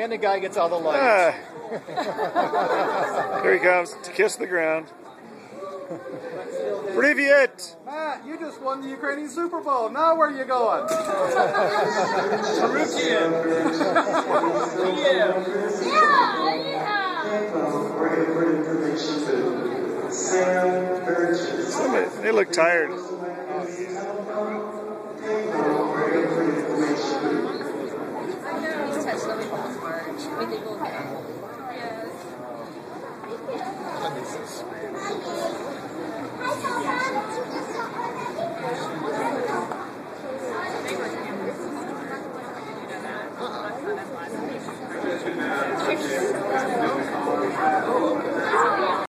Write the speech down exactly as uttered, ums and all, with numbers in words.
kind of guy gets all the lights. Ah. Here he comes to kiss the ground. Привет! Matt, you just won the Ukrainian Super Bowl. Now where are you going? Kiev. Somebody, they look tired. Uh-uh.